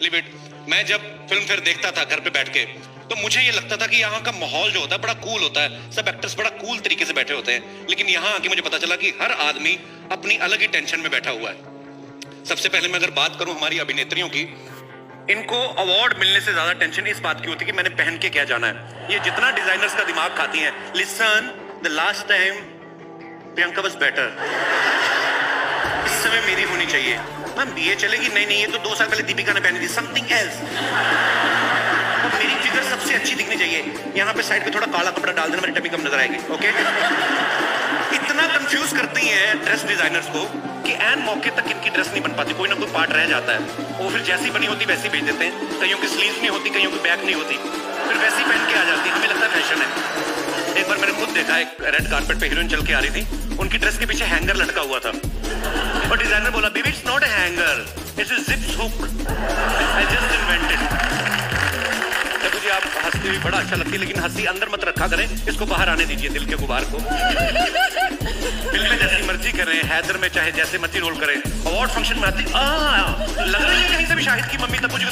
Leave it. मैं जब film फिर देखता था घर पे बैठ के, तो मुझे ये लगता था कि यहाँ का माहौल जो होता है बड़ा कूल होता है, सब एक्टर्स बड़ा कूल तरीके से बैठे होते हैं। लेकिन यहाँ आके मुझे पता चला कि हर आदमी अपनी अलग ही टेंशन में बैठा हुआ है। सबसे पहले मैं अगर बात करूं हमारी अभिनेत्रियों की, इनको अवार्ड मिलने से ज्यादा टेंशन इस बात की होती है कि मैंने पहन के क्या जाना है। ये जितना डिजाइनर्स का दिमाग खाती हैं, listen the last time Priyanka was better, इस समय मेरी होनी चाहिए। मैम ये चलेगी? नहीं नहीं, ये तो 2 साल पहले दीपिका ने पहनी थी, समथिंग एल्स। अब मेरी फिगर सबसे अच्छी दिखनी चाहिए। यहाँ पे साइड पे थोड़ा काला कपड़ा डाल देना, मेरी टमी कम नजर आएगी। ओके इतना कंफ्यूज करती हैं ड्रेस डिजाइनर्स को कि एन मौके तक इनकी ड्रेस नहीं बन पाती, कोई ना कोई पार्ट रह जाता है। वो फिर जैसी बनी होती वैसी भेज देते हैं। कईयों की स्लीव नहीं होती, कईयों की बैक नहीं होती, फिर वैसी पहन के आ जाती है। हमें लगता है फैशन है। एक बार मैंने खुद देखा, एक रेड कारपेट पे हीरोइन चल के आ रही थी, उनकी ड्रेस के पीछे हैंगर लटका हुआ था और डिजाइनर बोला, baby it's not a hanger, it's a zip hook, I just invented. मुझे आप हंसती हुई बड़ा अच्छा लगती है, लेकिन हंसी अंदर मत रखा करें, इसको बाहर आने दीजिए, दिल के गुबार को। फिल्म में जैसी मर्जी कर रहे हैं, हैदर में चाहे जैसे मर्जी रोल करें, अवार्ड फंक्शन में आती लग रही है कहीं से भी शाहिद की मम्मी तब मुझे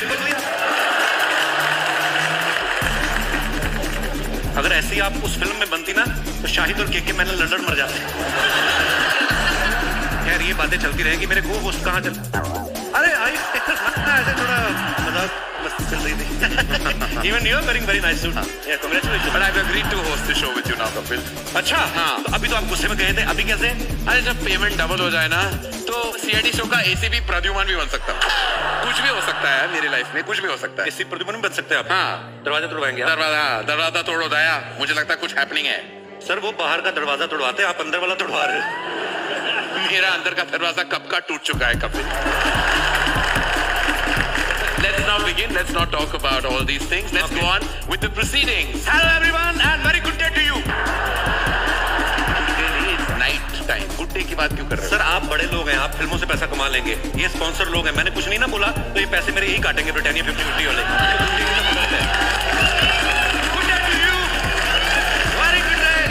अगर ऐसी आप उस फिल्म में बनती ना, तो शाहिद और के मैंने लड़न मर जाते। यार ये बातें चलती रहेंगी, मेरे को होस्ट कहाँ चल, अरे आई ऐसे थोड़ा मजाक मस्ती चल रही थी। Even you are wearing very nice suit. Yeah, congratulations. But I've agreed to host the show with you now, Kapil. अच्छा हाँ, तो अभी तो आप गुस्से में गए थे, अभी कैसे? अरे जब पेमेंट डबल हो जाए ना, तो CID शो का ACB प्रद्युमन भी बन सकता है। कुछ भी हो सकता है मेरी लाइफ में, कुछ भी हो सकता है। ACB प्रद्युमन भी बन सकते हैं आप? हाँ, दरवाजा तोड़वाएंगे? दरवाजा तोड़ो दया, मुझे लगता है कुछ हैपनिंग है। सर वो बाहर का दरवाजा तोड़वाते हैं, आप अंदर वाला तोड़वा रहे हो। मेरा अंदर का दरवाजा कब का टूट चुका है Kapil. Let's now begin. Let's not talk about all these things. Let's go on with the proceedings. Hello everyone and very good day to you. It's night time. Good day की बात क्यों कर रहे हो? सर आप बड़े लोग हैं, आप फिल्मों से पैसा कमा लेंगे, ये स्पॉन्सर लोग हैं, मैंने कुछ नहीं ना बोला, तो ये पैसे मेरे यही काटेंगे ब्रिटानिया 50-50 वाले। Good day to you. Very good day.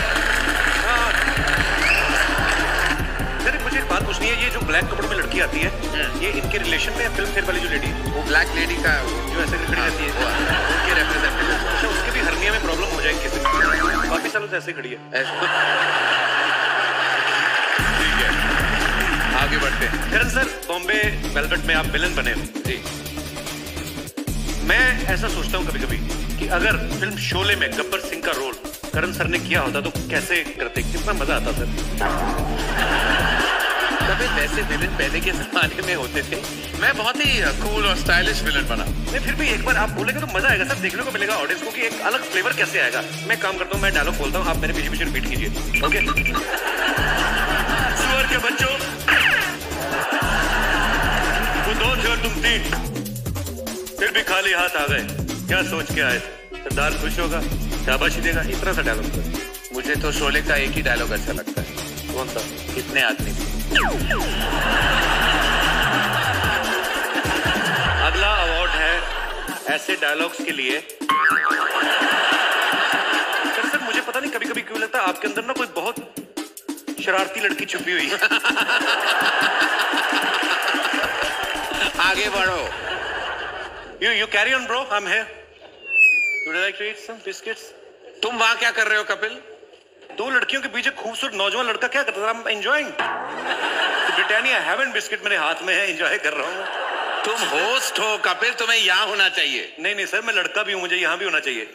Sir मुझे एक बात पूछनी है, ये जो ब्लैक कपड़ों में लड़की आती है, ये इनके रिलेशन में फिल्म फेयर वाली जो लेडी, वो ब्लैक लेडी का जो ऐसे खड़ी रहती है, उनके रिप्रेजेंटेटिव। अच्छा उसके भी हर्निया में प्रॉब्लम हो जाएगी किसी, काफी सालों से ऐसे खड़ी है। ठीक है, आगे बढ़ते हैं। करण सर, बॉम्बे वेलवेट में आप विलन बने हो जी। मैं ऐसा सोचता हूँ कभी कभी कि अगर फिल्म शोले में गब्बर सिंह का रोल करण सर ने किया होता तो कैसे करते, कितना मजा आता सर। तभी वैसे विलन पहले के जमाने में होते थे, मैं बहुत ही कूल और स्टाइलिश विलन बना। नहीं फिर भी एक बार आप बोलेंगे तो मजा आएगा सर, देखने को मिलेगा ऑडियंस को कि एक अलग फ्लेवर कैसे आएगा। मैं काम करता हूँ, मैं डायलॉग बोलता हूँ, आप मेरे पीछे पीछे रिपीट कीजिए, ओके? सुअर के बच्चों, वो 2 थे और तुम 3, फिर भी खाली हाथ आ गए, क्या सोच के आए? सरदार खुश होगा, शाबाशी देगा, इतना सा डायलॉग। मुझे तो शोले का एक ही डायलॉग अच्छा लगता है। कौन सा? कितने आदमी थे? अगला अवार्ड है ऐसे डायलॉग्स के लिए। सर मुझे पता नहीं कभी कभी क्यों लगता है आपके अंदर ना कोई बहुत शरारती लड़की छुपी हुई है। आगे बढ़ो। You carry on bro, I'm here. Would you like to eat some biscuits? तुम वहां क्या कर रहे हो कपिल? 2 लड़कियों के पीछे खूबसूरत नौजवान लड़का क्या करता था? I'm enjoying. Britannia haven biscuit मेरे हाथ में है, एंजॉय कर रहा हूँ। तुम होस्ट हो कपिल, तुम्हें यहाँ होना चाहिए। नहीं नहीं सर, मैं लड़का भी हूँ, मुझे यहाँ भी होना चाहिए।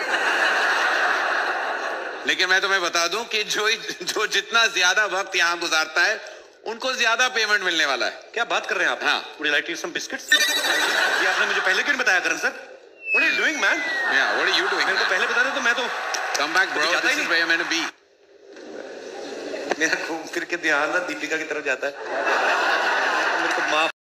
लेकिन मैं तुम्हें बता दूं कि जो जितना ज्यादा वक्त यहाँ गुजारता है, उनको ज्यादा पेमेंट मिलने वाला है। क्या बात कर रहे हैं आप? हाँ। Would you like to eat some biscuits? ये आपने मुझे पहले क्यों नहीं बताया Karan sir? What are you doing, man? Yeah, what are you doing? मेरे को पहले बता दे तो मैं तो come back bro, this is where I'm gonna be. मेरा घूम फिर के ध्यान ना दीपिका की तरफ जाता है। मेरे को माफ